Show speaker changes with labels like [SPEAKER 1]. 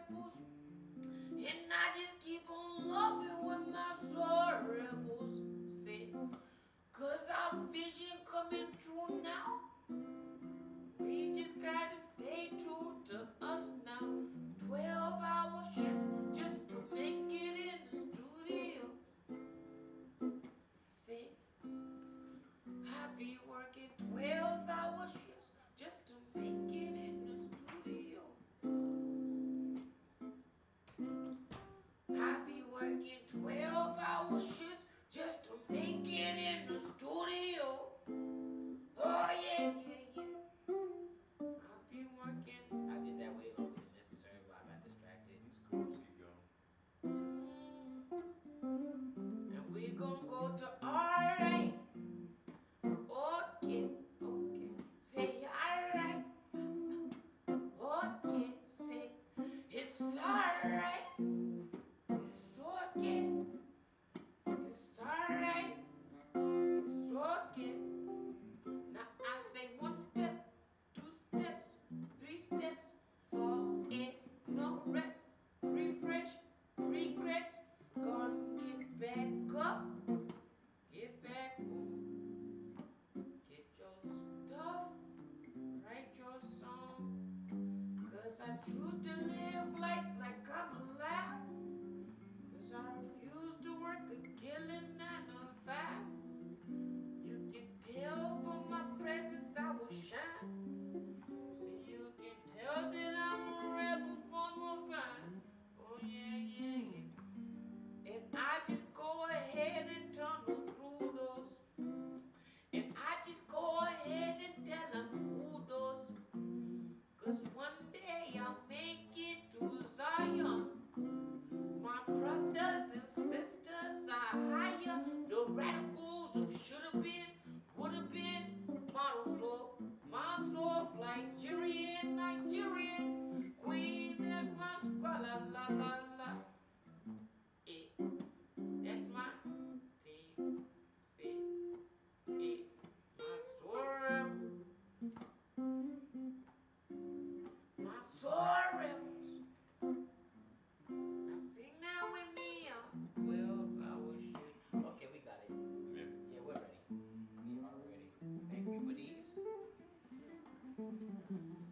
[SPEAKER 1] rebels. And I just keep on loving with my soul rebels. Say, cause our vision coming true now. We just gotta stay true to us now. 12-hour shifts just to make it in the studio. Say, I be working 12-hour shifts just to make it in the studio. I be working 12-hour shifts just to make it in the studio. Oh yeah, yeah, yeah. I be working. I did that way longer than necessary, but I got distracted.
[SPEAKER 2] It's cool, just keep going.
[SPEAKER 1] And we gonna go to alright. Okay, okay. Say alright. Okay, say it's alright. It's okay. It's alright. It's okay. Now I say 1 step, 2 steps, 3 steps, 4, 8, no rest, refresh, regrets, gonna get back up, get back on, get your stuff, write your song, cause I choose to live life like I'm alive, cause I refuse to work a killing 9 to 5. You can tell from my presence I will shine. So you can tell that I'm a rebel for more fun. Oh yeah, yeah, yeah. And I just go ahead and tunnel through those. And I just go ahead and tell them who those. Cause one day I'll make it to Zion. My brothers and sisters are higher. The radicals of should've been, would've been. My soul, Nigerian, Nigerian. Queen is my squalor, la la la. Eh, that's my team. See, eh, my soul, my soul. Now sing that with me, 12-hour shifts. Okay, we got it. Yeah, we're ready. We are ready. Thank you for these.